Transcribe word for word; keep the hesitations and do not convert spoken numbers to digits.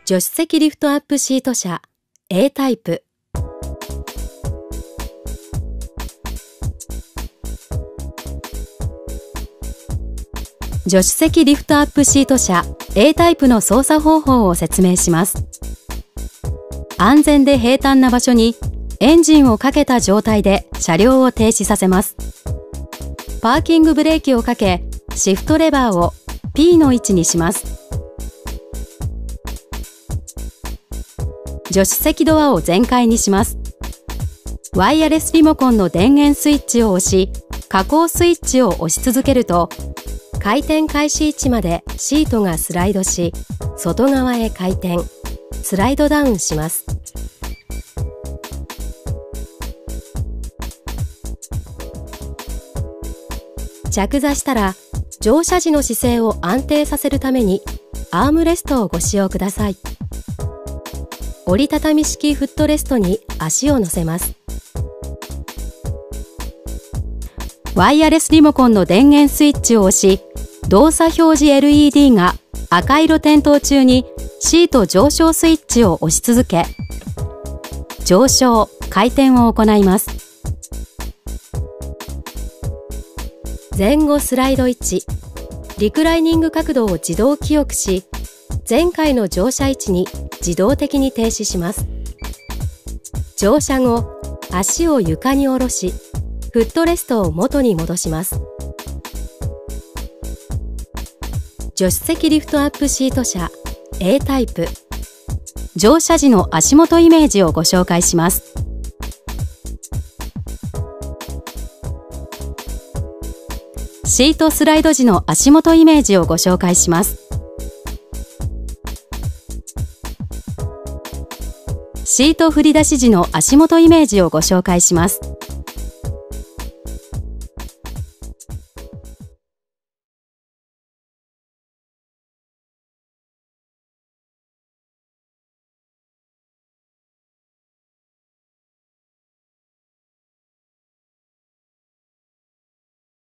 助手席リフトアップシート車 A タイプ。助手席リフトアップシート車 A タイプの操作方法を説明します。安全で平坦な場所にエンジンをかけた状態で車両を停止させます。パーキングブレーキをかけ、シフトレバーを P の位置にします。助手席ドアを全開にします。ワイヤレスリモコンの電源スイッチを押し、下降スイッチを押し続けると、回転開始位置までシートがスライドし、外側へ回転、スライドダウンします。着座したら、乗車時の姿勢を安定させるためにアームレストをご使用ください。折りたたみ式フットレストに足を乗せます。ワイヤレスリモコンの電源スイッチを押し、動作表示 エルイーディー が赤色点灯中にシート上昇スイッチを押し続け、上昇・回転を行います。前後スライド位置、リクライニング角度を自動記憶し、前回の乗車位置に自動的に停止します。乗車後、足を床に下ろし、フットレストを元に戻します。助手席リフトアップシート車 A タイプ。乗車時の足元イメージをご紹介します。シートスライド時の足元イメージをご紹介します。シート振り出し時の足元イメージをご紹介します。